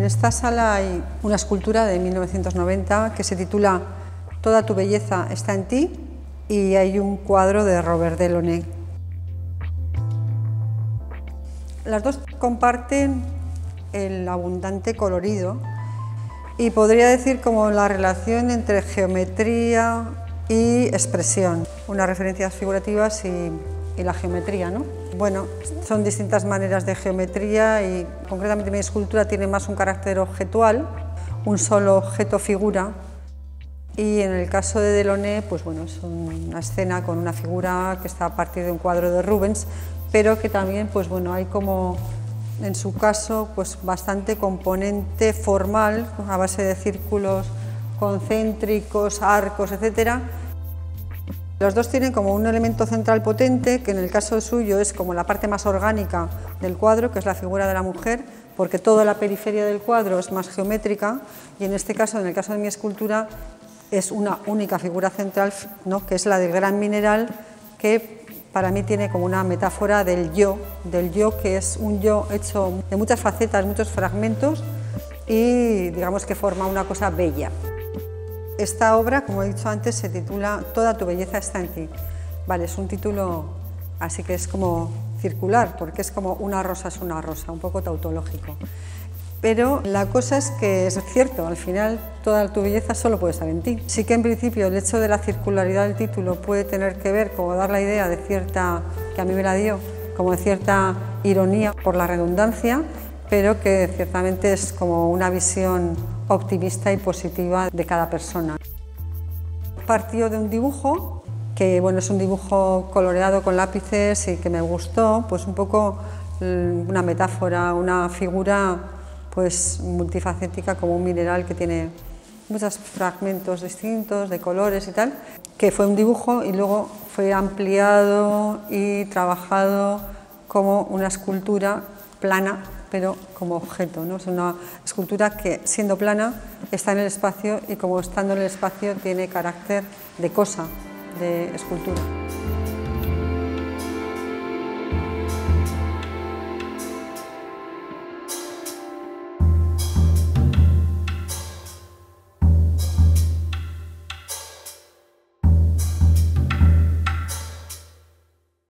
esta sala hay una escultura de 1990 que se titula Toda tu belleza está en ti, y hay un cuadro de Robert Delaunay. Las dos comparten el abundante colorido y podría decir como la relación entre geometría y expresión, unas referencias figurativas y la geometría, ¿no? Bueno, son distintas maneras de geometría y concretamente mi escultura tiene más un carácter objetual, un solo objeto figura, y en el caso de Delaunay, pues bueno, es una escena con una figura que está a partir de un cuadro de Rubens, pero que también, pues bueno, hay como, en su caso, pues bastante componente formal, a base de círculos concéntricos, arcos, etcétera. Los dos tienen como un elemento central potente, que en el caso suyo es como la parte más orgánica del cuadro, que es la figura de la mujer, porque toda la periferia del cuadro es más geométrica, y en este caso, en el caso de mi escultura, es una única figura central, ¿no?, que es la del gran mineral, que para mí tiene como una metáfora del yo que es un yo hecho de muchas facetas, muchos fragmentos, y digamos que forma una cosa bella. Esta obra, como he dicho antes, se titula Toda tu belleza está en ti. Vale, es un título así que es como circular, porque es como una rosa es una rosa, un poco tautológico. Pero la cosa es que es cierto, al final toda tu belleza solo puede estar en ti. Sí que en principio el hecho de la circularidad del título puede tener que ver, como dar la idea de cierta, que a mí me la dio, como de cierta ironía por la redundancia, pero que ciertamente es como una visión optimista y positiva de cada persona. Partió de un dibujo, que bueno, es un dibujo coloreado con lápices y que me gustó, pues un poco una metáfora, una figura pues multifacética como un mineral que tiene muchos fragmentos distintos de colores y tal, que fue un dibujo y luego fue ampliado y trabajado como una escultura plana, pero como objeto, ¿no? Es una escultura que, siendo plana, está en el espacio y como estando en el espacio tiene carácter de cosa, de escultura.